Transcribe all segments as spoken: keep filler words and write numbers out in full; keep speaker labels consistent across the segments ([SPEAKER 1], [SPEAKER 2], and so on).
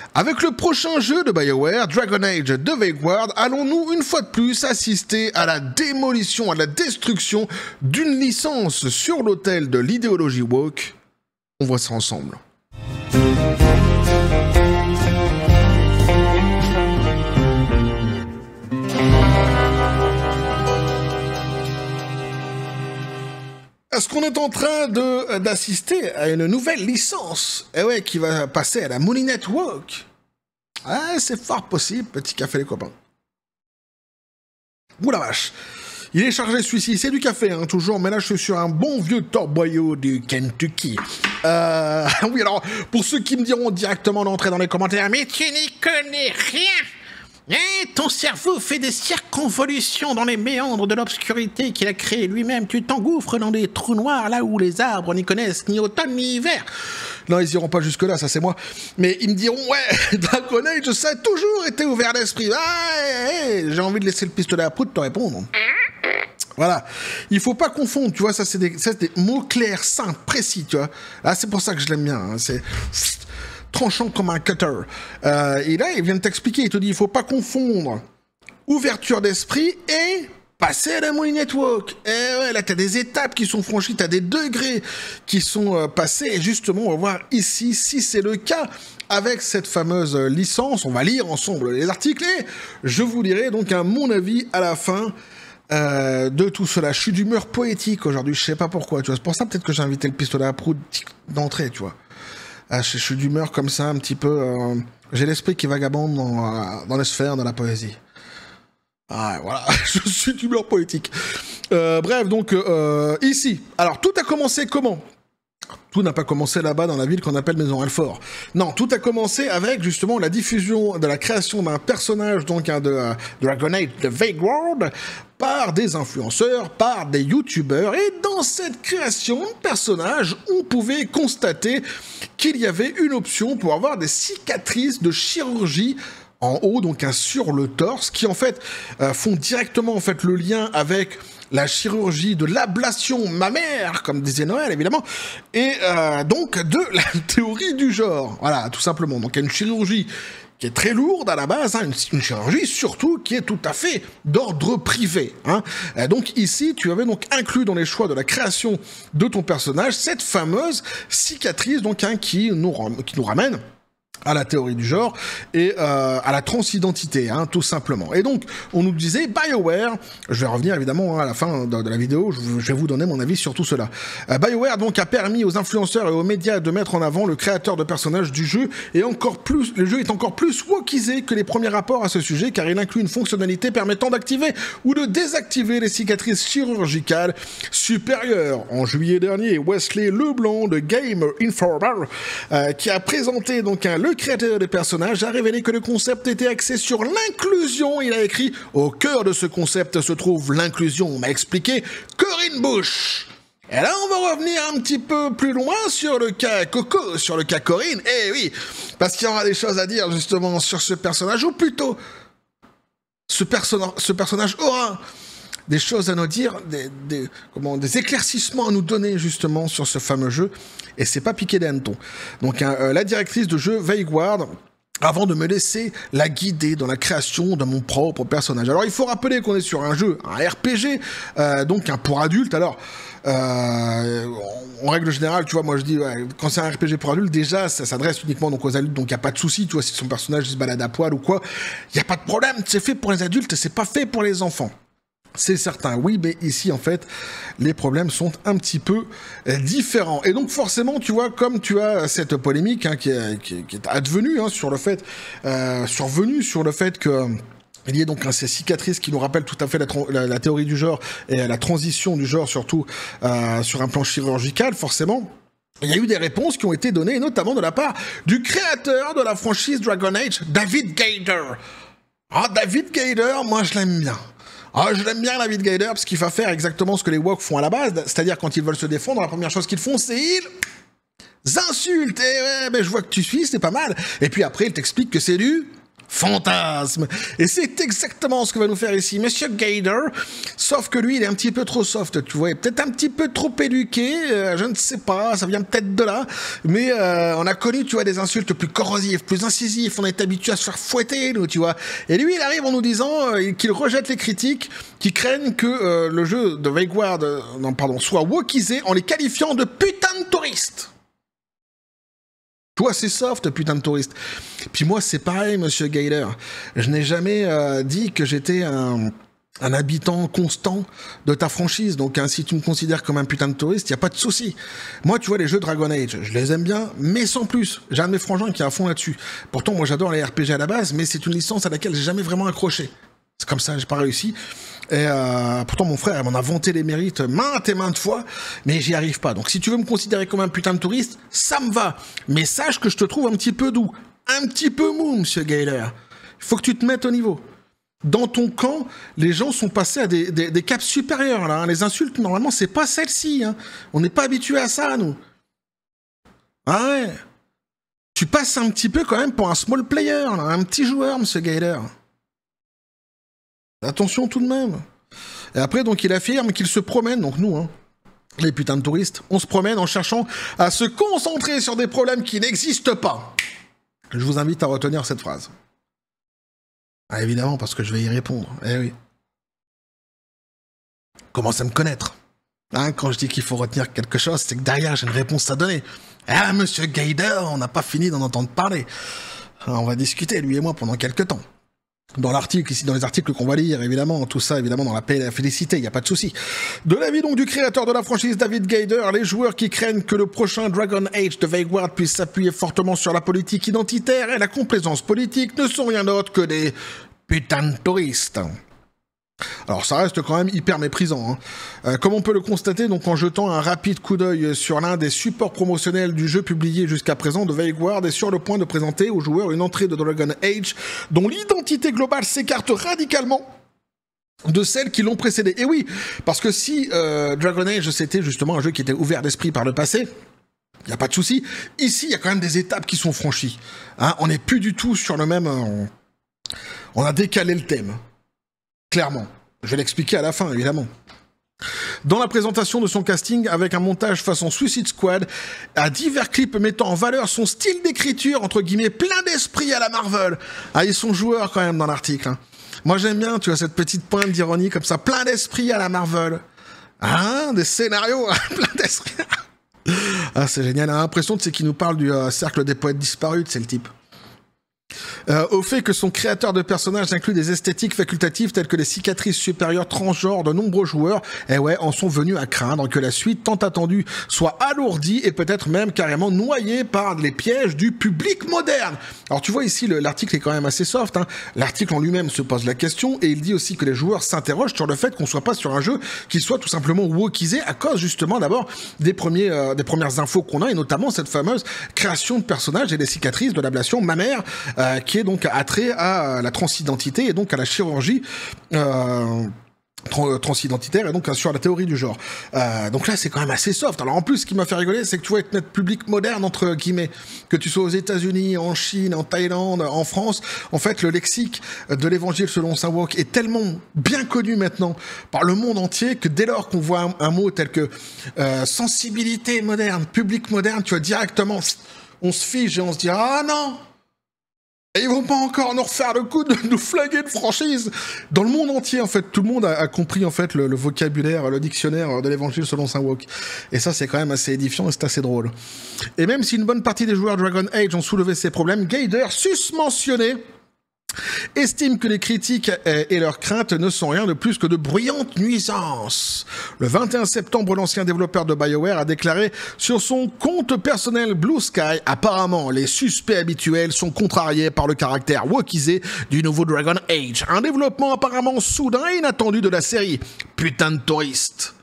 [SPEAKER 1] Avec le prochain jeu de BioWare, Dragon Age The Vanguard, allons-nous une fois de plus assister à la démolition, à la destruction d'une licence sur l'autel de l'idéologie woke? On voit ça ensemble. Est-ce qu'on est en train de d'assister à une nouvelle licence? Eh ouais, qui va passer à la Moulinette Woke. Ah, c'est fort possible, petit café les copains. Ouh la vache. Il est chargé celui-ci, c'est du café, hein, toujours, mais là je suis sur un bon vieux torboyau du Kentucky. Euh, oui, alors, pour ceux qui me diront directement d'entrer dans les commentaires, mais tu n'y connais rien! Eh, ton cerveau fait des circonvolutions dans les méandres de l'obscurité qu'il a créé lui-même. Tu t'engouffres dans des trous noirs là où les arbres n'y connaissent ni automne ni hiver. Non, ils iront pas jusque-là, ça c'est moi. Mais ils me diront, ouais, Dragon Age, ça a toujours été ouvert d'esprit. Ah, hey, hey, j'ai envie de laisser le pistolet à prout te répondre. Voilà, il faut pas confondre, tu vois, ça c'est des, des mots clairs, simples, précis, tu vois. Là, c'est pour ça que je l'aime bien, hein, c'est tranchant comme un cutter. Euh, et là, il vient de t'expliquer, il te dit, il faut pas confondre ouverture d'esprit et passer à la Moulinette Woke. Et ouais, là, t'as des étapes qui sont franchies, t'as des degrés qui sont euh, passés, et justement, on va voir ici si c'est le cas avec cette fameuse licence. On va lire ensemble les articles, et je vous dirai donc à mon avis à la fin euh, de tout cela. Je suis d'humeur poétique aujourd'hui, je sais pas pourquoi, tu vois, c'est pour ça peut-être que j'ai invité le pistolet à prout d'entrée, tu vois. Ah, je, je suis d'humeur comme ça, un petit peu... Euh, j'ai l'esprit qui vagabonde dans, euh, dans les sphères de la poésie. Ah, voilà, je suis d'humeur poétique. Euh, bref, donc, euh, ici. Alors, tout a commencé comment ? Tout n'a pas commencé là-bas dans la ville qu'on appelle Maison Alfort. Non, tout a commencé avec justement la diffusion de la création d'un personnage, donc hein, de uh, Dragon Age The Vanguard, par des influenceurs, par des youtubeurs. Et dans cette création de personnage, on pouvait constater qu'il y avait une option pour avoir des cicatrices de chirurgie en haut, donc hein, sur le torse, qui en fait euh, font directement en fait le lien avec la chirurgie de l'ablation mammaire, comme disait Noël évidemment, et euh, donc de la théorie du genre, voilà, tout simplement. Donc il y a une chirurgie qui est très lourde à la base, hein, une, une chirurgie surtout qui est tout à fait d'ordre privé. Hein. Et donc ici, tu avais donc inclus dans les choix de la création de ton personnage cette fameuse cicatrice, donc hein, qui nous qui nous ramène à la théorie du genre et euh, à la transidentité, hein, tout simplement. Et donc, on nous disait, BioWare, je vais revenir évidemment hein, à la fin de, de la vidéo, je, je vais vous donner mon avis sur tout cela. Euh, BioWare donc a permis aux influenceurs et aux médias de mettre en avant le créateur de personnages du jeu, et encore plus, le jeu est encore plus wokisé que les premiers rapports à ce sujet, car il inclut une fonctionnalité permettant d'activer ou de désactiver les cicatrices chirurgicales supérieures. En juillet dernier, Wesley Leblanc de Game Informer, euh, qui a présenté donc un le Le créateur des personnages a révélé que le concept était axé sur l'inclusion. Il a écrit « Au cœur de ce concept se trouve l'inclusion », m'a expliqué Corinne Bush. Et là, on va revenir un petit peu plus loin sur le cas Coco, sur le cas Corinne. Eh oui, parce qu'il y aura des choses à dire justement sur ce personnage, ou plutôt, ce, perso ce personnage aura des choses à nous dire, des, des, comment, des éclaircissements à nous donner justement sur ce fameux jeu, et c'est pas piqué des hannetons. Donc hein, euh, la directrice de jeu Vanguard, avant de me laisser la guider dans la création de mon propre personnage. Alors il faut rappeler qu'on est sur un jeu, un R P G, euh, donc un pour adultes. Alors euh, en règle générale, tu vois, moi je dis, ouais, quand c'est un R P G pour adultes, déjà ça s'adresse uniquement donc aux adultes, donc il n'y a pas de souci, tu vois, si son personnage se balade à poil ou quoi, il n'y a pas de problème, c'est fait pour les adultes, c'est pas fait pour les enfants. C'est certain, oui, mais ici, en fait, les problèmes sont un petit peu euh, différents. Et donc, forcément, tu vois, comme tu as cette polémique hein, qui, est, qui, qui est advenue hein, sur le fait, euh, survenue sur le fait que... Il y a donc hein, ces cicatrices qui nous rappellent tout à fait la, la, la théorie du genre et la transition du genre, surtout euh, sur un plan chirurgical, forcément. Il y a eu des réponses qui ont été données, notamment de la part du créateur de la franchise Dragon Age, David Gaider. Ah, David Gaider, moi je l'aime bien. Ah, je l'aime bien, David Gaider, parce qu'il va faire exactement ce que les woke font à la base, c'est-à-dire quand ils veulent se défendre, la première chose qu'ils font, c'est ils insultent. Et ouais, ben je vois que tu suis, c'est pas mal. Et puis après, il t'explique que c'est du fantasme. Et c'est exactement ce que va nous faire ici Monsieur Gator, sauf que lui, il est un petit peu trop soft, tu vois, peut-être un petit peu trop éduqué, euh, je ne sais pas, ça vient peut-être de là, mais euh, on a connu, tu vois, des insultes plus corrosives, plus incisives, on est habitué à se faire fouetter, nous, tu vois. Et lui, il arrive en nous disant euh, qu'il rejette les critiques qui craignent que euh, le jeu de Vanguard, euh, non, pardon, soit wokisé en les qualifiant de putain de touristes. Toi, c'est soft, putain de touriste. Puis moi, c'est pareil, Monsieur Gator. Je n'ai jamais euh, dit que j'étais un, un habitant constant de ta franchise. Donc, hein, si tu me considères comme un putain de touriste, il n'y a pas de souci. Moi, tu vois, les jeux Dragon Age, je les aime bien, mais sans plus. J'ai un de mes frangins qui est à fond là-dessus. Pourtant, moi, j'adore les R P G à la base, mais c'est une licence à laquelle j'ai jamais vraiment accroché. C'est comme ça, j'ai pas réussi. Et euh, pourtant, mon frère, il m'en a vanté les mérites maintes et maintes fois, mais j'y arrive pas. Donc, si tu veux me considérer comme un putain de touriste, ça me va. Mais sache que je te trouve un petit peu doux, un petit peu mou, Monsieur Gator. Il faut que tu te mettes au niveau. Dans ton camp, les gens sont passés à des, des, des caps supérieurs, là. Hein. Les insultes, normalement, c'est pas celle-ci. Hein. On n'est pas habitué à ça, nous. Ah ouais. Tu passes un petit peu quand même pour un small player, là. Un petit joueur, Monsieur Gator. Attention tout de même. Et après, donc, il affirme qu'il se promène, donc nous, hein, les putains de touristes, on se promène en cherchant à se concentrer sur des problèmes qui n'existent pas. Je vous invite à retenir cette phrase. Ah, évidemment, parce que je vais y répondre. Eh oui. Commence à me connaître. Hein, quand je dis qu'il faut retenir quelque chose, c'est que derrière, j'ai une réponse à donner. Ah, Monsieur Gator, on n'a pas fini d'en entendre parler. Alors, on va discuter, lui et moi, pendant quelques temps. Dans l'article, ici, dans les articles qu'on va lire, évidemment, tout ça, évidemment, dans la paix et la félicité, il n'y a pas de souci. De l'avis donc du créateur de la franchise, David Gaider, les joueurs qui craignent que le prochain Dragon Age de Vanguard puisse s'appuyer fortement sur la politique identitaire et la complaisance politique ne sont rien d'autre que des putains de touristes. Alors ça reste quand même hyper méprisant, hein. Euh, comme on peut le constater donc en jetant un rapide coup d'œil sur l'un des supports promotionnels du jeu publié jusqu'à présent de Vanguard est sur le point de présenter aux joueurs une entrée de Dragon Age dont l'identité globale s'écarte radicalement de celles qui l'ont précédé. Et oui, parce que si euh, Dragon Age c'était justement un jeu qui était ouvert d'esprit par le passé, il n'y a pas de souci, ici il y a quand même des étapes qui sont franchies. Hein, on n'est plus du tout sur le même... Euh, on a décalé le thème. Clairement. Je vais l'expliquer à la fin, évidemment. Dans la présentation de son casting, avec un montage façon Suicide Squad, à divers clips mettant en valeur son style d'écriture, entre guillemets, plein d'esprit à la Marvel. Ah, ils sont joueurs quand même dans l'article. Hein. Moi j'aime bien, tu vois, cette petite pointe d'ironie comme ça, plein d'esprit à la Marvel. Hein, des scénarios, plein d'esprit. Ah, c'est génial. On a l'impression, tu sais, qu'il nous parle du euh, cercle des poètes disparus, c'est le type. Euh, au fait que son créateur de personnages inclut des esthétiques facultatives telles que les cicatrices supérieures transgenres de nombreux joueurs, et ouais, en sont venus à craindre que la suite tant attendue soit alourdie et peut-être même carrément noyée par les pièges du public moderne. Alors tu vois ici, l'article est quand même assez soft, hein. L'article en lui-même se pose la question et il dit aussi que les joueurs s'interrogent sur le fait qu'on soit pas sur un jeu qui soit tout simplement wokisé à cause justement d'abord des, premiers, euh, des premières infos qu'on a et notamment cette fameuse création de personnages et des cicatrices de l'ablation mammaire euh, qui est donc attrait à la transidentité et donc à la chirurgie euh, trans transidentitaire et donc sur la théorie du genre. Euh, donc là, c'est quand même assez soft. Alors en plus, ce qui m'a fait rigoler, c'est que tu vois, être notre public moderne, entre guillemets, que tu sois aux États-Unis, en Chine, en Thaïlande, en France, en fait, le lexique de l'évangile selon saint Wok est tellement bien connu maintenant par le monde entier que dès lors qu'on voit un, un mot tel que euh, sensibilité moderne, public moderne, tu vois, directement, on se fige et on se dit « Ah non !» Et ils vont pas encore nous refaire le coup de nous flinguer de franchise. Dans le monde entier, en fait, tout le monde a, a compris en fait le, le vocabulaire, le dictionnaire de l'évangile selon saint Wok. Et ça, c'est quand même assez édifiant et c'est assez drôle. Et même si une bonne partie des joueurs Dragon Age ont soulevé ces problèmes, Gaider, susmentionné, estime que les critiques et leurs craintes ne sont rien de plus que de bruyantes nuisances. Le vingt et un septembre, l'ancien développeur de BioWare a déclaré sur son compte personnel Blue Sky, apparemment les suspects habituels sont contrariés par le caractère wokisé du nouveau Dragon Age, un développement apparemment soudain et inattendu de la série. Putain de touriste.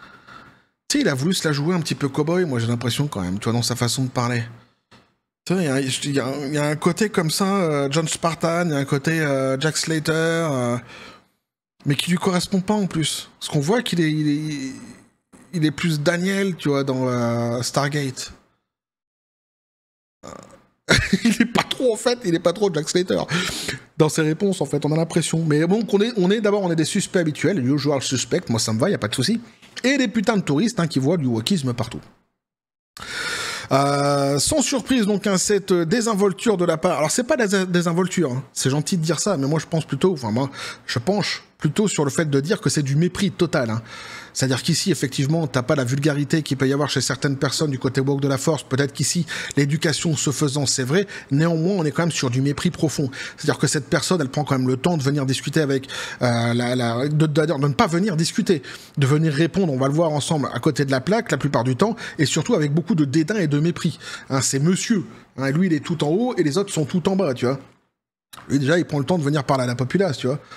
[SPEAKER 1] Tu sais, il a voulu se la jouer un petit peu cow-boy, moi j'ai l'impression quand même, tu vois, dans sa façon de parler. Il y, a, il, y a, il y a un côté comme ça, euh, John Spartan, il y a un côté euh, Jack Slater, euh, mais qui lui correspond pas en plus. Parce qu'on voit qu'il est, il est, il est plus Daniel, tu vois, dans euh, Stargate. il est pas trop, en fait, il est pas trop Jack Slater dans ses réponses, en fait, on a l'impression. Mais bon, on est, on est d'abord, on est des suspects habituels, usual suspect, moi ça me va, y a pas de souci. Et des putains de touristes hein, qui voient du wokisme partout. Euh, sans surprise, donc, hein, cette désinvolture de la part... Alors, c'est pas des désinvolture, hein. C'est gentil de dire ça, mais moi, je pense plutôt... Enfin, moi, je penche plutôt sur le fait de dire que c'est du mépris total, hein. C'est-à-dire qu'ici, effectivement, t'as pas la vulgarité qu'il peut y avoir chez certaines personnes du côté woke de la force. Peut-être qu'ici, l'éducation se faisant, c'est vrai. Néanmoins, on est quand même sur du mépris profond. C'est-à-dire que cette personne, elle prend quand même le temps de venir discuter avec... Euh, la, la, de, de, de ne pas venir discuter, de venir répondre, on va le voir ensemble, à côté de la plaque, la plupart du temps, et surtout avec beaucoup de dédain et de mépris. Hein, c'est monsieur. Hein, lui, il est tout en haut, et les autres sont tout en bas, tu vois. Lui, déjà, il prend le temps de venir parler à la populace, tu vois.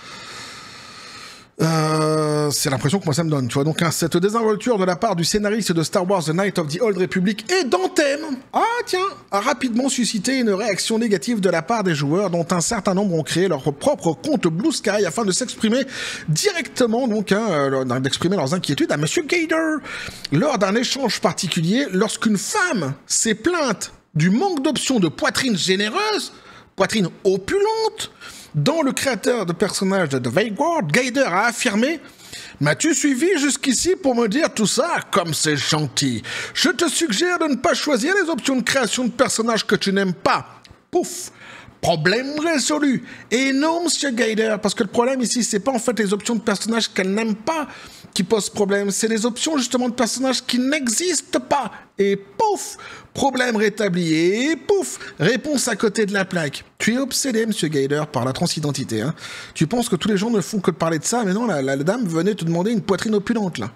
[SPEAKER 1] Euh, c'est l'impression que moi ça me donne, tu vois. Donc hein, cette désinvolture de la part du scénariste de Star Wars The Knights of the Old Republic et d'Anthem, ah tiens, a rapidement suscité une réaction négative de la part des joueurs, dont un certain nombre ont créé leur propre compte Blue Sky afin de s'exprimer directement, donc hein, d'exprimer leurs inquiétudes à Monsieur Gator lors d'un échange particulier, lorsqu'une femme s'est plainte du manque d'options de poitrine généreuse, poitrine opulente. Dans le créateur de personnages de The Vanguard, Gator a affirmé « M'as-tu suivi jusqu'ici pour me dire tout ça? Comme c'est gentil. Je te suggère de ne pas choisir les options de création de personnages que tu n'aimes pas. » Pouf! Problème résolu. Et non, Monsieur Gator, parce que le problème ici, c'est pas en fait les options de personnages qu'elle n'aime pas qui posent problème, c'est les options justement de personnages qui n'existent pas. Et pouf! Problème rétabli. Et pouf! Réponse à côté de la plaque. Tu es obsédé, Monsieur Gator, par la transidentité. Hein. Tu penses que tous les gens ne font que de parler de ça, mais non, la, la, la dame venait te demander une poitrine opulente, là.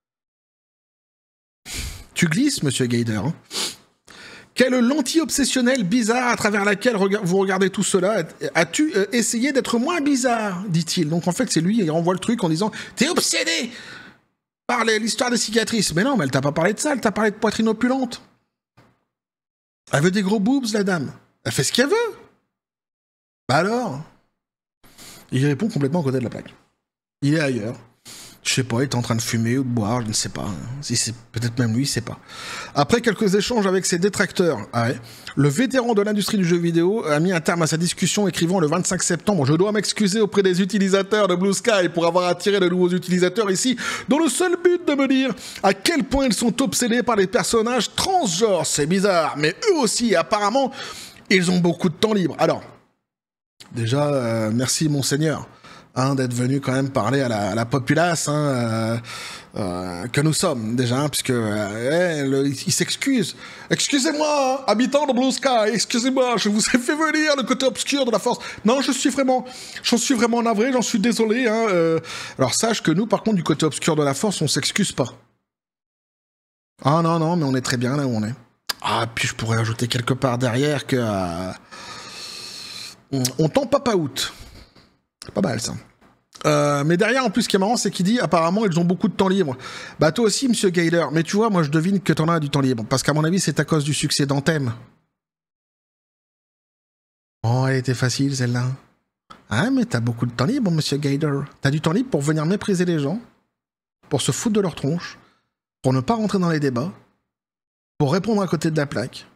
[SPEAKER 1] Tu glisses, Monsieur Gator. Hein. Quelle lentille obsessionnelle bizarre à travers laquelle rega vous regardez tout cela. As-tu euh, essayé d'être moins bizarre, dit-il. Donc en fait, c'est lui, il renvoie le truc en disant « T'es obsédé par l'histoire des cicatrices. » Mais non, mais elle t'a pas parlé de ça, elle t'a parlé de poitrine opulente. Elle veut des gros boobs, la dame. Elle fait ce qu'elle veut. Bah alors? Il répond complètement à côté de la plaque. Il est ailleurs. Je sais pas, il est en train de fumer ou de boire, je ne sais pas. Si c'est peut-être même lui, il sait pas. Après quelques échanges avec ses détracteurs, ah ouais, le vétéran de l'industrie du jeu vidéo a mis un terme à sa discussion, écrivant le vingt-cinq septembre « Je dois m'excuser auprès des utilisateurs de Blue Sky pour avoir attiré de nouveaux utilisateurs ici, dans le seul but de me dire à quel point ils sont obsédés par les personnages transgenres. C'est bizarre, mais eux aussi, apparemment, ils ont beaucoup de temps libre. » Alors, déjà, euh, merci monseigneur. Hein, d'être venu quand même parler à la, à la populace hein, euh, euh, que nous sommes déjà, hein, puisque euh, le, il s'excuse. Excusez-moi, habitant de Blue Sky, excusez-moi, je vous ai fait venir le côté obscur de la force. Non, je suis vraiment, j'en suis vraiment navré, j'en suis désolé. Hein, euh. Alors sache que nous, par contre, du côté obscur de la force, on s'excuse pas. Ah non, non, mais on est très bien là où on est. Ah, puis je pourrais ajouter quelque part derrière que euh, on, on tend papa out. Pas mal ça. Euh, mais derrière, en plus, ce qui est marrant, c'est qu'il dit apparemment ils ont beaucoup de temps libre. Bah toi aussi, Monsieur Gator. Mais tu vois, moi je devine que t'en as du temps libre. Parce qu'à mon avis, c'est à cause du succès d'Anthem. Oh, elle était facile celle-là. Ah, mais t'as beaucoup de temps libre, Monsieur Gator. T'as du temps libre pour venir mépriser les gens, pour se foutre de leur tronche, pour ne pas rentrer dans les débats, pour répondre à côté de la plaque,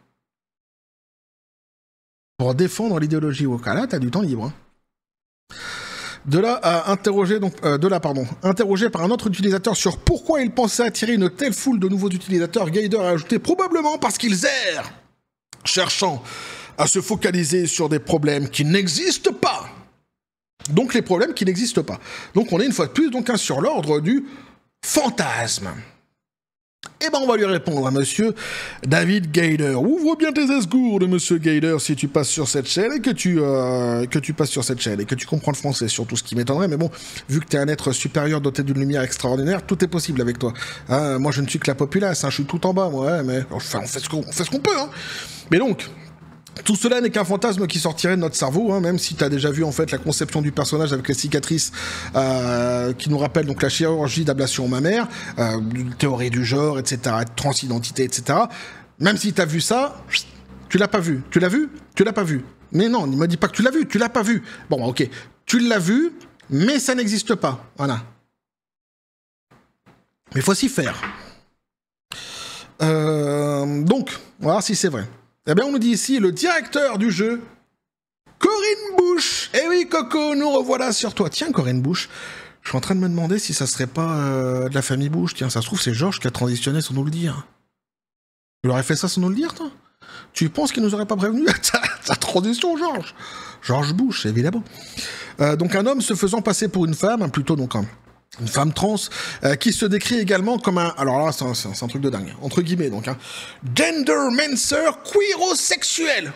[SPEAKER 1] pour défendre l'idéologie woke. Ah là, t'as du temps libre. Hein. De là à interroger donc euh, de là pardon interrogé par un autre utilisateur sur pourquoi il pensait attirer une telle foule de nouveaux utilisateurs, Gator a ajouté probablement parce qu'ils errent, cherchant à se focaliser sur des problèmes qui n'existent pas. Donc les problèmes qui n'existent pas. Donc on est une fois de plus donc hein, sur l'ordre du fantasme. Eh ben on va lui répondre à Monsieur David Gator. Ouvre bien tes esgourdes, Monsieur Gator, si tu passes sur cette chaîne et que tu euh, que tu passes sur cette chaîne et que tu comprends le français, surtout ce qui m'étonnerait. Mais bon, vu que t'es un être supérieur doté d'une lumière extraordinaire, tout est possible avec toi. Hein, moi, je ne suis que la populace, hein, je suis tout en bas, moi. Ouais, mais enfin, on fait ce qu'on fait ce qu'on peut. Hein. Mais donc. Tout cela n'est qu'un fantasme qui sortirait de notre cerveau, hein, même si tu as déjà vu en fait la conception du personnage avec les cicatrices euh, qui nous rappellent donc la chirurgie d'ablation mammaire, euh, théorie du genre, et cetera, transidentité, et cetera. Même si tu as vu ça, tu l'as pas vu. Tu l'as vu? Tu l'as pas vu. Mais non, ne me dis pas que tu l'as vu, tu l'as pas vu. Bon, ok, tu l'as vu, mais ça n'existe pas. Voilà. Mais il faut s'y faire. Euh, donc, on va voir si c'est vrai. Eh bien, on nous dit ici le directeur du jeu, Corinne Bush. Eh oui, Coco, nous revoilà sur toi. Tiens, Corinne Bush, je suis en train de me demander si ça serait pas euh, de la famille Bush. Tiens, ça se trouve, c'est Georges qui a transitionné sans nous le dire. Il aurait fait ça sans nous le dire, toi? Tu penses qu'il nous aurait pas prévenu? Ta transition, Georges. George Bush, évidemment. Euh, donc, un homme se faisant passer pour une femme, hein, plutôt donc un... une femme trans, euh, qui se décrit également comme un... Alors là, c'est un, un, un truc de dingue, entre guillemets, donc. Hein, gendermancer queerosexuel.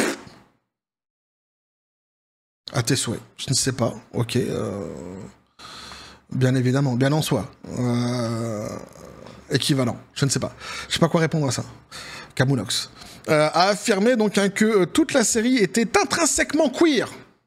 [SPEAKER 1] À tes souhaits. Je ne sais pas. Ok. Euh... Bien évidemment. Bien en soi. Euh... Équivalent. Je ne sais pas. Je ne sais pas quoi répondre à ça. Camoulox. Euh, a affirmé donc hein, que euh, toute la série était intrinsèquement queer.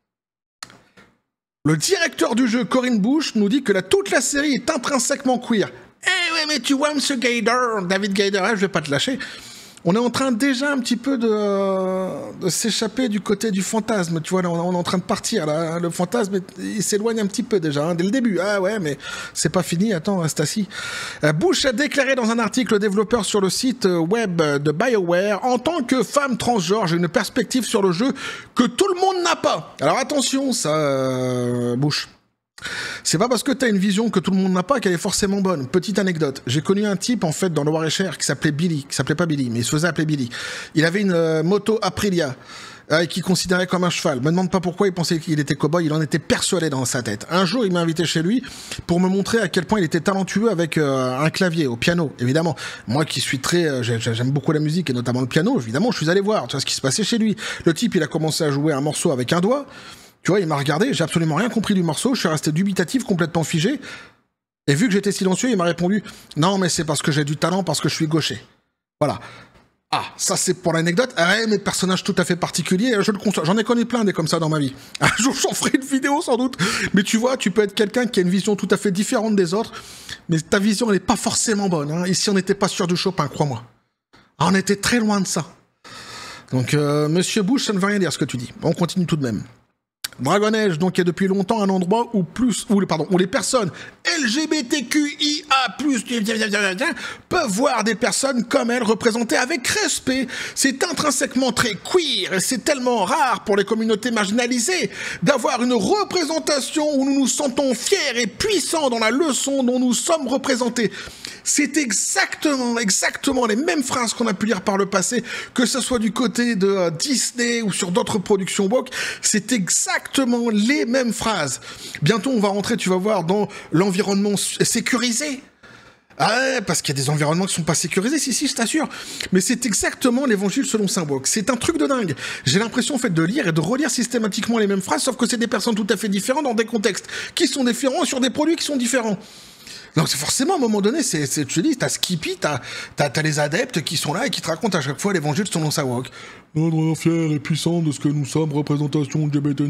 [SPEAKER 1] Le directeur du jeu, Corinne Bush, nous dit que la, toute la série est intrinsèquement queer. Eh ouais, mais tu vois, monsieur Gader, David Gader, hein, je vais pas te lâcher. On est en train déjà un petit peu de, euh, de s'échapper du côté du fantasme. Tu vois, là, on est en train de partir. Là. Le fantasme, il s'éloigne un petit peu déjà, hein, dès le début. Ah ouais, mais c'est pas fini. Attends, reste assis. Euh, Bush a déclaré dans un article développeur sur le site web de BioWare, en tant que femme transgenre, j'ai une perspective sur le jeu que tout le monde n'a pas. Alors attention, ça, euh, Bush. C'est pas parce que t'as une vision que tout le monde n'a pas qu'elle est forcément bonne. Petite anecdote, j'ai connu un type en fait dans le Loir-et-Cher qui s'appelait Billy, qui s'appelait pas Billy, mais il se faisait appeler Billy. Il avait une euh, moto Aprilia euh, qu'il considérait comme un cheval. Me demande pas pourquoi il pensait qu'il était cow-boy, il en était persuadé dans sa tête. Un jour, il m'a invité chez lui pour me montrer à quel point il était talentueux avec euh, un clavier, au piano, évidemment. Moi qui suis très... Euh, j'aime beaucoup la musique et notamment le piano, évidemment, je suis allé voir tu vois, ce qui se passait chez lui. Le type, il a commencé à jouer un morceau avec un doigt. Tu vois, il m'a regardé, j'ai absolument rien compris du morceau, je suis resté dubitatif, complètement figé. Et vu que j'étais silencieux, il m'a répondu « Non, mais c'est parce que j'ai du talent, parce que je suis gaucher. » Voilà. Ah, ça c'est pour l'anecdote. Ah ouais, mais personnage tout à fait particulier, je le conçois. J'en ai connu plein des comme ça dans ma vie. Un jour, j'en ferai une vidéo sans doute. Mais tu vois, tu peux être quelqu'un qui a une vision tout à fait différente des autres, mais ta vision, elle n'est pas forcément bonne. Hein. Ici, on n'était pas sûr du Chopin, crois-moi. Ah, on était très loin de ça. Donc, euh, Monsieur Bush, ça ne veut rien dire ce que tu dis. On continue tout de même. Dragon Age, donc, est depuis longtemps un endroit où plus, où, pardon, où les personnes L G B T Q I A plus, peuvent voir des personnes comme elles représentées avec respect. C'est intrinsèquement très queer et c'est tellement rare pour les communautés marginalisées d'avoir une représentation où nous nous sentons fiers et puissants dans la leçon dont nous sommes représentés. C'est exactement, exactement les mêmes phrases qu'on a pu lire par le passé, que ce soit du côté de euh, Disney ou sur d'autres productions woke. C'est exactement les mêmes phrases. Bientôt, on va rentrer, tu vas voir, dans l'environnement sécurisé. Ah ouais, parce qu'il y a des environnements qui sont pas sécurisés, si, si, je t'assure. Mais c'est exactement l'évangile selon saint Woke. C'est un truc de dingue. J'ai l'impression, en fait, de lire et de relire systématiquement les mêmes phrases, sauf que c'est des personnes tout à fait différentes dans des contextes qui sont différents sur des produits qui sont différents. Donc c'est forcément, à un moment donné, c'est, c'est, tu dis, t'as Skippy, t'as, t'as, t'as les adeptes qui sont là et qui te racontent à chaque fois l'évangile selon saint Woke. Notre fier et puissant de ce que nous sommes, représentation L G B T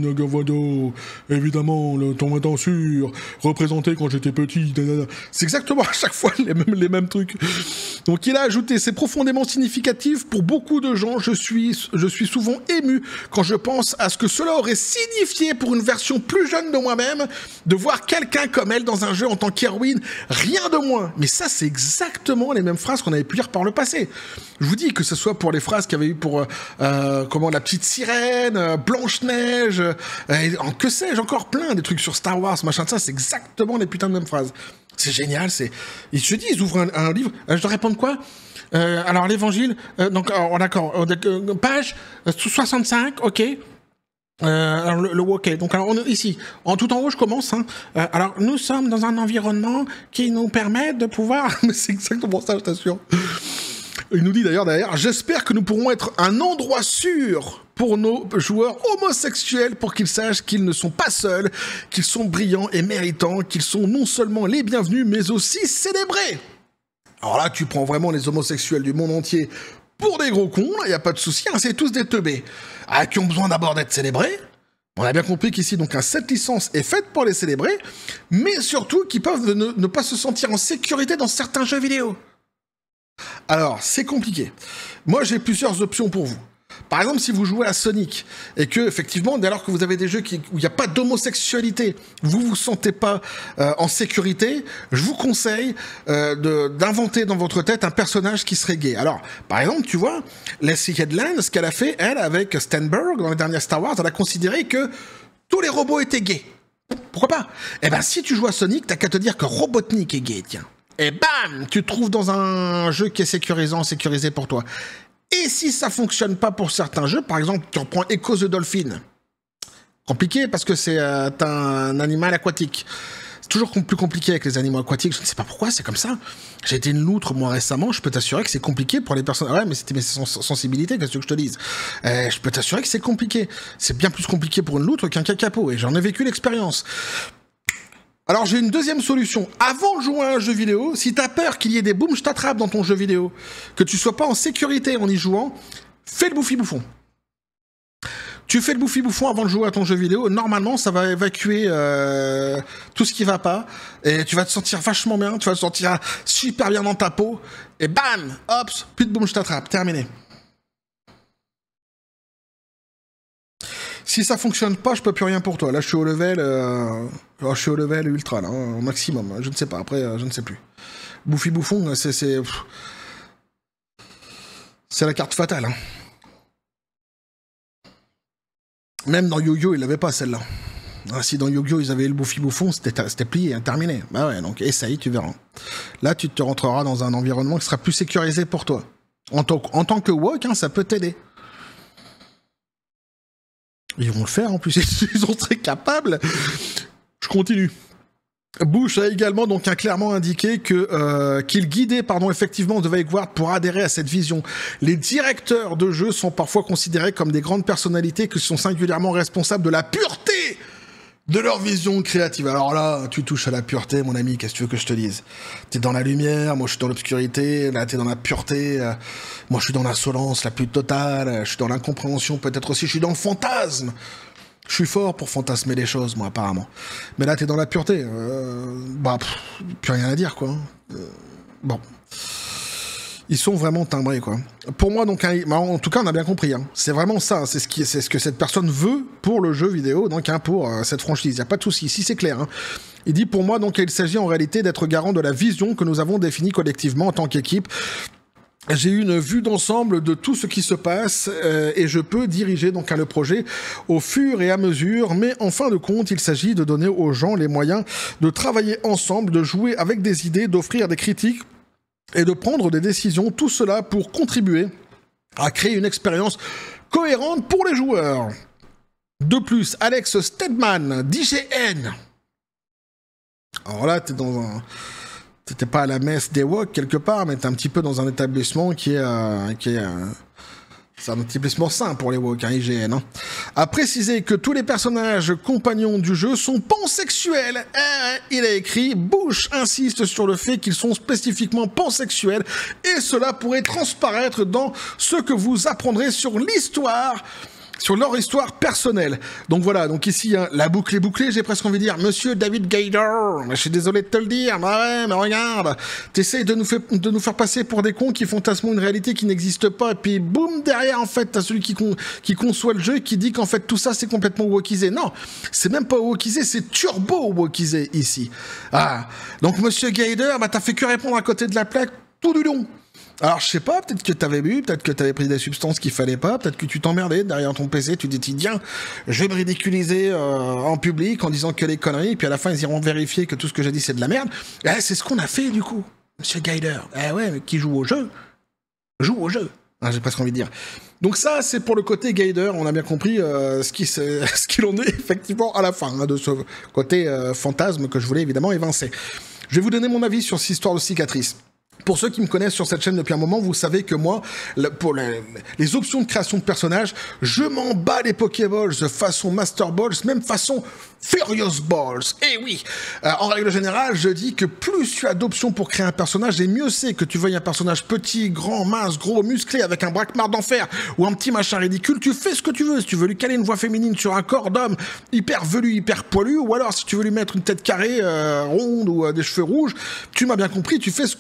[SPEAKER 1] Q I, évidemment, le temps étant sûr, représenté quand j'étais petit, c'est exactement à chaque fois les mêmes, les mêmes trucs. Donc il a ajouté, c'est profondément significatif pour beaucoup de gens, je suis, je suis souvent ému quand je pense à ce que cela aurait signifié pour une version plus jeune de moi-même, de voir quelqu'un comme elle dans un jeu en tant qu'héroïne, rien de moins. Mais ça, c'est exactement les mêmes phrases qu'on avait pu lire par le passé. Je vous dis que ce soit pour les phrases qu'il y avait eu pour... Euh, comment la petite sirène, euh, Blanche-Neige, euh, que sais-je, encore plein des trucs sur Star Wars, machin de ça, c'est exactement les putains de mêmes phrases. C'est génial, c'est... Et je te dis, ils ouvrent un, un livre, euh, je dois répondre quoi euh, alors l'évangile, euh, donc oh, d'accord, euh, page euh, soixante-cinq, ok. Euh, alors le, le ok, donc alors on est ici, en tout en haut je commence, hein. euh, alors nous sommes dans un environnement qui nous permet de pouvoir... Mais c'est exactement ça, je t'assure. Il nous dit d'ailleurs derrière, j'espère que nous pourrons être un endroit sûr pour nos joueurs homosexuels pour qu'ils sachent qu'ils ne sont pas seuls, qu'ils sont brillants et méritants, qu'ils sont non seulement les bienvenus, mais aussi célébrés. Alors là, tu prends vraiment les homosexuels du monde entier pour des gros cons, il n'y a pas de souci, hein, c'est tous des teubés, ah, qui ont besoin d'abord d'être célébrés. On a bien compris qu'ici, donc, cette licence est faite pour les célébrer, mais surtout qu'ils peuvent ne, ne pas se sentir en sécurité dans certains jeux vidéo. Alors, c'est compliqué. Moi, j'ai plusieurs options pour vous. Par exemple, si vous jouez à Sonic, et que, effectivement, dès lors que vous avez des jeux qui, où il n'y a pas d'homosexualité, vous vous sentez pas euh, en sécurité, je vous conseille euh, de, d'inventer dans votre tête un personnage qui serait gay. Alors, par exemple, tu vois, Leslie Headland, ce qu'elle a fait, elle, avec Stenberg, dans les dernières Star Wars, elle a considéré que tous les robots étaient gays. Pourquoi pas? Eh ben, si tu joues à Sonic, t'as qu'à te dire que Robotnik est gay, tiens. Et bam, tu te trouves dans un jeu qui est sécurisant, sécurisé pour toi. Et si ça fonctionne pas pour certains jeux, par exemple, tu reprends Echo the Dolphin. Compliqué parce que c'est euh, un animal aquatique. C'est toujours plus compliqué avec les animaux aquatiques. Je ne sais pas pourquoi, c'est comme ça. J'ai été une loutre, moi, récemment. Je peux t'assurer que c'est compliqué pour les personnes... Ouais, mais c'était mes sens sensibilités, qu'est-ce que je te dise. euh, Je peux t'assurer que c'est compliqué. C'est bien plus compliqué pour une loutre qu'un cacapo. Et j'en ai vécu l'expérience. Alors, j'ai une deuxième solution. Avant de jouer à un jeu vidéo, si t'as peur qu'il y ait des boum, je t'attrape dans ton jeu vidéo, que tu sois pas en sécurité en y jouant, fais le bouffi-bouffon. Tu fais le bouffi-bouffon avant de jouer à ton jeu vidéo, normalement, ça va évacuer euh, tout ce qui va pas, et tu vas te sentir vachement bien, tu vas te sentir super bien dans ta peau, et bam, hop, plus de boum, je t'attrape, terminé. Si ça fonctionne pas, je peux plus rien pour toi. Là, je suis au level, euh... Alors, je suis au level ultra, là, hein, au maximum. Je ne sais pas, après, euh, je ne sais plus. Bouffi Bouffon, c'est... C'est C'est la carte fatale, hein. Même dans Yu-Gi-Oh, ils l'avaient pas, celle-là. Ah, si dans Yu-Gi-Oh, ils avaient le Bouffi Bouffon, c'était plié, hein, terminé. Bah ouais, donc essaye, tu verras. Là, tu te rentreras dans un environnement qui sera plus sécurisé pour toi. En, en tant que wok, hein, ça peut t'aider. Ils vont le faire, en plus, ils sont très capables. Je continue. Bush a également donc a clairement indiqué que euh, qu'il guidait pardon effectivement de Vanguard pour adhérer à cette vision. Les directeurs de jeu sont parfois considérés comme des grandes personnalités qui sont singulièrement responsables de la pureté de leur vision créative. Alors là, tu touches à la pureté, mon ami, qu'est-ce que tu veux que je te dise? T'es dans la lumière, moi je suis dans l'obscurité, là t'es dans la pureté, euh, moi je suis dans l'insolence la plus totale, je suis dans l'incompréhension peut-être aussi, je suis dans le fantasme. Je suis fort pour fantasmer les choses, moi, apparemment. Mais là, t'es dans la pureté. Euh, bah, pff, plus rien à dire, quoi. Euh, bon. Ils sont vraiment timbrés, quoi. Pour moi, donc, hein, en tout cas, on a bien compris. Hein. C'est vraiment ça. C'est ce, qui, c'est ce que cette personne veut pour le jeu vidéo, donc, hein, pour euh, cette franchise. Il n'y a pas de souci. Ici, c'est clair. Hein. Il dit, pour moi, donc, il s'agit en réalité d'être garant de la vision que nous avons définie collectivement en tant qu'équipe. J'ai une vue d'ensemble de tout ce qui se passe euh, et je peux diriger donc hein, le projet au fur et à mesure, mais en fin de compte, il s'agit de donner aux gens les moyens de travailler ensemble, de jouer avec des idées, d'offrir des critiques et de prendre des décisions, tout cela pour contribuer à créer une expérience cohérente pour les joueurs. De plus, Alex Stedman, d'I G N. Alors là, t'es dans un... T'étais pas à la messe des woks quelque part, mais t'es un petit peu dans un établissement qui est... Euh, qui est euh, c'est un établissement sain pour les woks, hein, I G N. Hein. A précisé que tous les personnages compagnons du jeu sont pansexuels. Euh, il a écrit, Bush insiste sur le fait qu'ils sont spécifiquement pansexuels, et cela pourrait transparaître dans ce que vous apprendrez sur l'histoire... sur leur histoire personnelle. Donc voilà, donc ici, hein, la boucle est bouclée, j'ai presque envie de dire, Monsieur David Gaydor, je suis désolé de te le dire, mais ouais, mais regarde, t'essayes de nous, fait, de nous faire passer pour des cons qui fantasment une réalité qui n'existe pas, et puis boum, derrière, en fait, t'as celui qui, con, qui conçoit le jeu et qui dit qu'en fait, tout ça, c'est complètement wokisé. Non, c'est même pas wokisé, c'est turbo wokisé, ici. Ah, donc Monsieur Gaydor, bah t'as fait que répondre à côté de la plaque tout du long. Alors, je sais pas, peut-être que t'avais bu, peut-être que t'avais pris des substances qu'il fallait pas, peut-être que tu t'emmerdais derrière ton P C, tu dis, tiens, je vais me ridiculiser euh, en public en disant que les conneries, et puis à la fin, ils iront vérifier que tout ce que j'ai dit, c'est de la merde. Eh, c'est ce qu'on a fait, du coup, Monsieur Gaydor. Eh ouais, mais qui joue au jeu, joue au jeu. Hein, j'ai presque envie de dire. Donc ça, c'est pour le côté Gaydor, on a bien compris euh, ce qu'il ce qu'il en est, effectivement, à la fin, hein, de ce côté euh, fantasme que je voulais évidemment évincer. Je vais vous donner mon avis sur cette histoire de cicatrice. Pour ceux qui me connaissent sur cette chaîne depuis un moment, vous savez que moi, pour les, les options de création de personnages, je m'en bats les Pokéballs de façon Master Balls, même façon Furious Balls. Et oui, euh, en règle générale, je dis que plus tu as d'options pour créer un personnage, et mieux c'est que tu veuilles un personnage petit, grand, mince, gros, musclé, avec un braquemar d'enfer, ou un petit machin ridicule, tu fais ce que tu veux. Si tu veux lui caler une voix féminine sur un corps d'homme hyper velu, hyper poilu, ou alors si tu veux lui mettre une tête carrée, euh, ronde, ou euh, des cheveux rouges, tu m'as bien compris, tu fais ce que tu veux,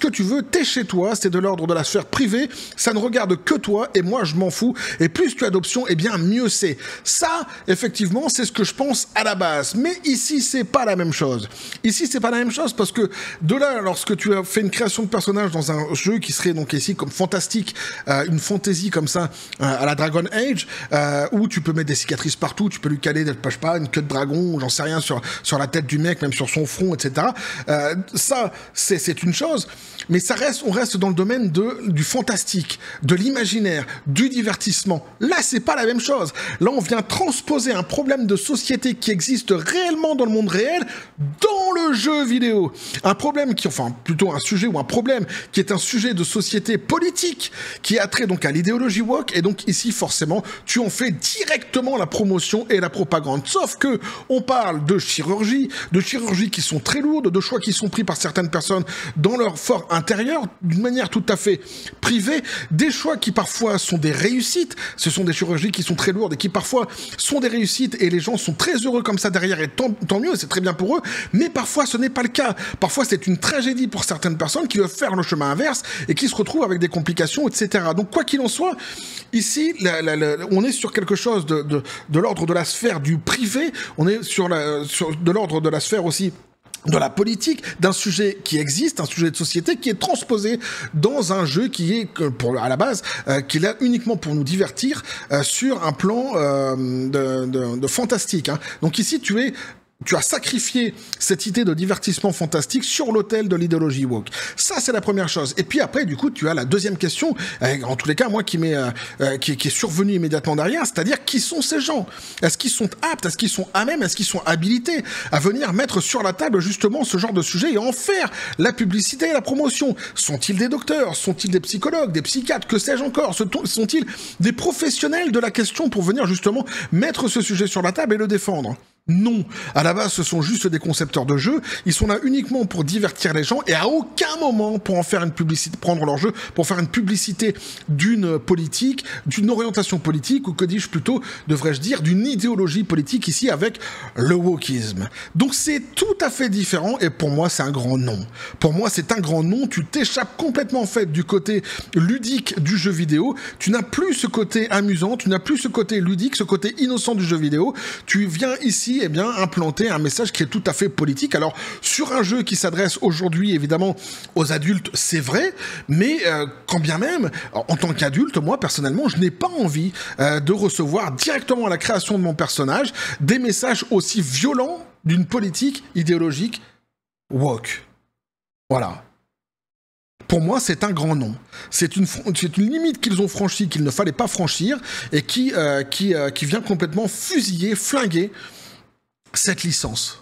[SPEAKER 1] t'es chez toi, c'est de l'ordre de la sphère privée, ça ne regarde que toi, et moi je m'en fous, et plus tu as d'options, et bien mieux c'est. Ça, effectivement, c'est ce que je pense à la base. Mais ici, c'est pas la même chose. Ici, c'est pas la même chose parce que de là, lorsque tu as fait une création de personnage dans un jeu qui serait donc ici comme fantastique, euh, une fantaisie comme ça, euh, à la Dragon Age, euh, où tu peux mettre des cicatrices partout, tu peux lui caler, je sais pas, une queue de dragon, j'en sais rien, sur, sur la tête du mec, même sur son front, et cetera. Euh, ça, c'est, c'est une chose, mais ça reste, on reste dans le domaine de, du fantastique, de l'imaginaire, du divertissement. Là, c'est pas la même chose. Là, on vient transposer un problème de société qui existe réellement dans le monde réel dans le jeu vidéo. Un problème qui, enfin, plutôt un sujet ou un problème qui est un sujet de société politique qui a trait donc à l'idéologie woke, et donc ici, forcément, tu en fais directement la promotion et la propagande. Sauf que on parle de chirurgie, de chirurgie qui sont très lourdes, de choix qui sont pris par certaines personnes dans leur fort intérieur, d'une manière tout à fait privée, des choix qui parfois sont des réussites, ce sont des chirurgies qui sont très lourdes et qui parfois sont des réussites et les gens sont très heureux comme ça derrière et tant, tant mieux, c'est très bien pour eux, mais parfois ce n'est pas le cas. Parfois c'est une tragédie pour certaines personnes qui doivent faire le chemin inverse et qui se retrouvent avec des complications, et cetera. Donc quoi qu'il en soit, ici, la, la, la, on est sur quelque chose de, de, de l'ordre de la sphère du privé, on est sur, la, sur de l'ordre de la sphère aussi de la politique, d'un sujet qui existe, un sujet de société qui est transposé dans un jeu qui est, pour, à la base, euh, qui est là uniquement pour nous divertir euh, sur un plan euh, de, de, de fantastique. Hein. Donc ici, tu es... Tu as sacrifié cette idée de divertissement fantastique sur l'autel de l'idéologie woke. Ça, c'est la première chose. Et puis après, du coup, tu as la deuxième question, euh, en tous les cas, moi, qui m'est euh, euh, qui, qui est survenue immédiatement derrière, c'est-à-dire qui sont ces gens? Est-ce qu'ils sont aptes? Est-ce qu'ils sont à même? Est-ce qu'ils sont habilités à venir mettre sur la table justement ce genre de sujet et en faire la publicité et la promotion? Sont-ils des docteurs? Sont-ils des psychologues, des psychiatres? Que sais-je encore? Sont-ils des professionnels de la question pour venir justement mettre ce sujet sur la table et le défendre? Non, à la base, ce sont juste des concepteurs de jeux. Ils sont là uniquement pour divertir les gens et à aucun moment pour en faire une publicité, prendre leur jeu pour faire une publicité d'une politique, d'une orientation politique, ou que dis-je plutôt, devrais-je dire, d'une idéologie politique ici avec le wokisme. Donc c'est tout à fait différent et pour moi, c'est un grand non. Pour moi, c'est un grand non. Tu t'échappes complètement en fait du côté ludique du jeu vidéo. Tu n'as plus ce côté amusant, tu n'as plus ce côté ludique, ce côté innocent du jeu vidéo. Tu viens ici eh bien, implanter un message qui est tout à fait politique. Alors, sur un jeu qui s'adresse aujourd'hui, évidemment, aux adultes, c'est vrai, mais euh, quand bien même, en tant qu'adulte, moi, personnellement, je n'ai pas envie euh, de recevoir directement à la création de mon personnage des messages aussi violents d'une politique idéologique woke. Voilà. Pour moi, c'est un grand non. C'est une, c'est une limite qu'ils ont franchie, qu'il ne fallait pas franchir, et qui, euh, qui, euh, qui vient complètement fusiller, flinguer cette licence.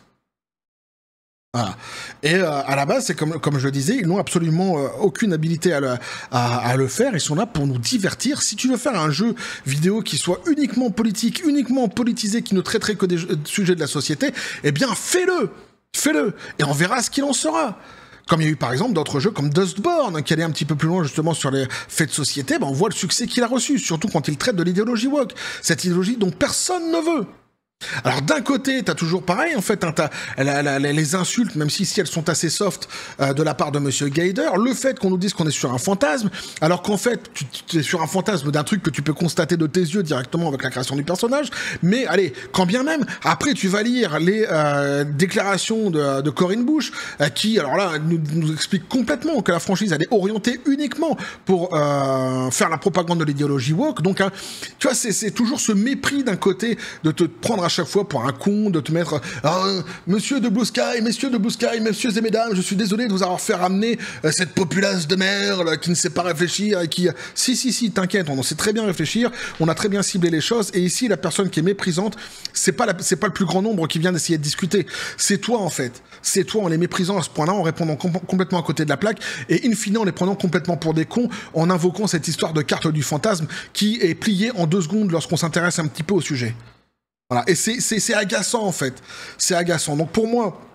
[SPEAKER 1] Voilà. Et euh, à la base, c'est comme, comme je le disais, ils n'ont absolument euh, aucune habilité à le, à, à le faire. Ils sont là pour nous divertir. Si tu veux faire un jeu vidéo qui soit uniquement politique, uniquement politisé, qui ne traiterait que des jeux, sujets de la société, eh bien, fais-le. Fais-le. Et on verra ce qu'il en sera. Comme il y a eu par exemple d'autres jeux comme Dustborn, qui allait un petit peu plus loin justement sur les faits de société, ben on voit le succès qu'il a reçu, surtout quand il traite de l'idéologie woke. Cette idéologie dont personne ne veut. Alors d'un côté, t'as toujours pareil, en fait, hein, t'as la, la, les insultes, même si, si elles sont assez soft euh, de la part de Monsieur Gader, le fait qu'on nous dise qu'on est sur un fantasme, alors qu'en fait, tu, tu es sur un fantasme d'un truc que tu peux constater de tes yeux directement avec la création du personnage, mais allez, quand bien même, après tu vas lire les euh, déclarations de, de Corinne Bush, euh, qui, alors là, nous, nous explique complètement que la franchise, elle est orientée uniquement pour euh, faire la propagande de l'idéologie woke, donc, hein, tu vois, c'est toujours ce mépris d'un côté de te prendre à chaque fois pour un con, de te mettre ah, monsieur de Blue Sky, messieurs de Blue Sky, messieurs et mesdames, je suis désolé de vous avoir fait ramener euh, cette populace de merde qui ne sait pas réfléchir et qui... Si, si, si, t'inquiète, on sait très bien réfléchir, on a très bien ciblé les choses, et ici, la personne qui est méprisante, c'est pas, la... c'est pas le plus grand nombre qui vient d'essayer de discuter, c'est toi, en fait. C'est toi en les méprisant à ce point-là, en répondant com complètement à côté de la plaque, et in fine, en les prenant complètement pour des cons, en invoquant cette histoire de carte du fantasme qui est pliée en deux secondes lorsqu'on s'intéresse un petit peu au sujet. Voilà. Et c'est agaçant, en fait. C'est agaçant. Donc, pour moi,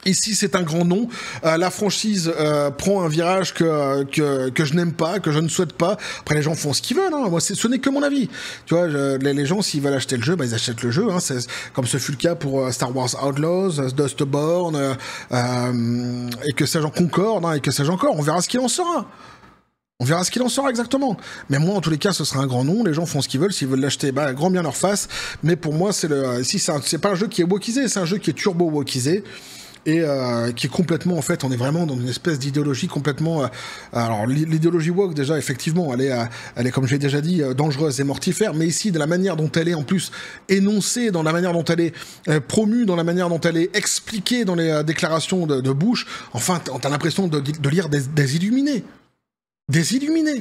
[SPEAKER 1] Ici, c'est un grand nom. Euh, la franchise euh, prend un virage que, que, que je n'aime pas, que je ne souhaite pas. Après, les gens font ce qu'ils veulent. Hein. Moi, ce n'est que mon avis. Tu vois, je, les, les gens, s'ils veulent acheter le jeu, bah, ils achètent le jeu. Hein. Comme ce fut le cas pour euh, Star Wars Outlaws, euh, Dustborn, euh, euh, et que sais-je en Concorde, hein, et que sais-je encore. On verra ce qu'il en sera. On verra ce qu'il en sera exactement. Mais moi, en tous les cas, ce sera un grand nom. Les gens font ce qu'ils veulent. S'ils veulent l'acheter, bah, grand bien leur face. Mais pour moi, c'est le. Si c'est pas un jeu qui est wokisé, c'est un jeu qui est turbo wokisé. Et euh, qui est complètement, en fait, on est vraiment dans une espèce d'idéologie complètement... Euh, alors, l'idéologie woke, déjà, effectivement, elle est, euh, elle est comme j'ai déjà dit, euh, dangereuse et mortifère, mais ici, de la manière dont elle est, en plus, énoncée, dans la manière dont elle est euh, promue, dans la manière dont elle est expliquée dans les euh, déclarations de, de Bush, enfin, t'as l'impression de, de lire des, des illuminés. Des illuminés.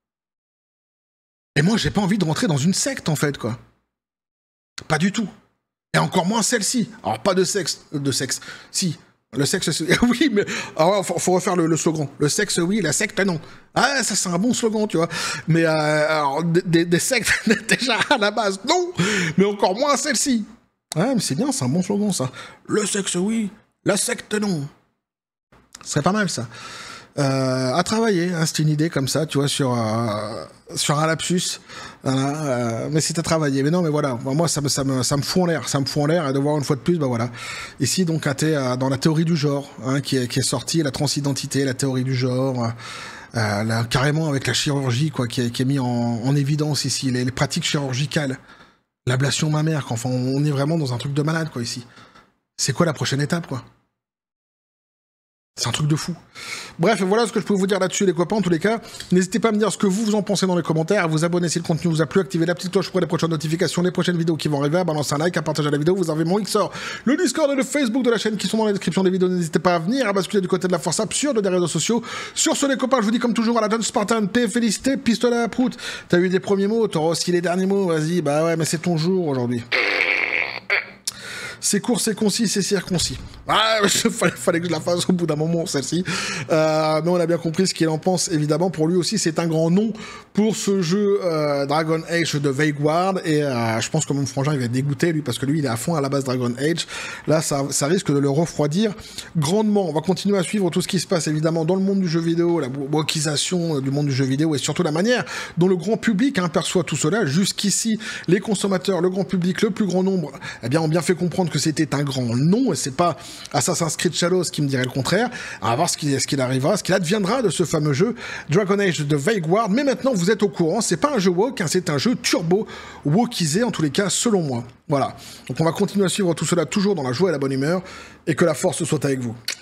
[SPEAKER 1] Et moi, j'ai pas envie de rentrer dans une secte, en fait, quoi. Pas du tout. Et encore moins celle-ci. Alors, pas de sexe. De sexe. Si. Le sexe, oui, mais... Alors, faut, faut refaire le, le slogan. Le sexe, oui, la secte, non. Ah, ça, c'est un bon slogan, tu vois. Mais, euh, alors, des, des sectes, déjà, à la base, non. Mais encore moins celle-ci. Ouais, mais c'est bien, c'est un bon slogan, ça. Le sexe, oui. La secte, non. Ce serait pas mal, ça. Euh, à travailler, hein, c'est une idée comme ça, tu vois, sur, euh, sur un lapsus, voilà, euh, mais c'est à travailler. Mais non, mais voilà, moi ça me, ça me, ça me fout en l'air, ça me fout en l'air, et de voir une fois de plus, bah voilà. Ici, donc, euh, dans la théorie du genre, hein, qui, est, qui est sortie, la transidentité, la théorie du genre, euh, là, carrément avec la chirurgie, quoi, qui est, qui est mis en, en évidence ici, les, les pratiques chirurgicales, l'ablation mammaire, quoi, enfin, on est vraiment dans un truc de malade, quoi, ici. C'est quoi la prochaine étape, quoi? C'est un truc de fou. Bref, voilà ce que je peux vous dire là-dessus, les copains. En tous les cas, n'hésitez pas à me dire ce que vous, vous en pensez dans les commentaires, à vous abonner si le contenu vous a plu, activer la petite cloche pour les prochaines notifications, les prochaines vidéos qui vont arriver, à balancer un like, à partager la vidéo. Vous avez mon Xor, le Discord et le Facebook de la chaîne qui sont dans la description des vidéos. N'hésitez pas à venir, à basculer du côté de la force absurde des réseaux sociaux. Sur ce, les copains, je vous dis comme toujours à la John Spartan, paix, félicité, pistolet à la proute. T'as eu des premiers mots, t'auras aussi les derniers mots. Vas-y, bah ouais, mais c'est ton jour aujourd'hui. C'est court, c'est concis, c'est circoncis. Ah, il fallait, fallait que je la fasse au bout d'un moment, celle-ci. Euh, mais on a bien compris ce qu'il en pense, évidemment. Pour lui aussi, c'est un grand nom pour ce jeu euh, Dragon Age de Vanguard. Et euh, je pense que mon frangin, il va être dégoûté, lui, parce que lui, il est à fond à la base Dragon Age. Là, ça, ça risque de le refroidir grandement. On va continuer à suivre tout ce qui se passe, évidemment, dans le monde du jeu vidéo, la wokisation du monde du jeu vidéo, et surtout la manière dont le grand public hein, perçoit tout cela. Jusqu'ici, les consommateurs, le grand public, le plus grand nombre, eh bien, ont bien fait comprendre que c'était un grand nom, et c'est pas Assassin's Creed Shadows qui me dirait le contraire. On va voir ce qu'il, ce qu'il arrivera, ce qu'il adviendra de ce fameux jeu Dragon Age de Vanguard. Mais maintenant, vous êtes au courant, c'est pas un jeu woke, hein, c'est un jeu turbo wokisé, en tous les cas, selon moi. Voilà. Donc on va continuer à suivre tout cela toujours dans la joie et la bonne humeur, et que la force soit avec vous.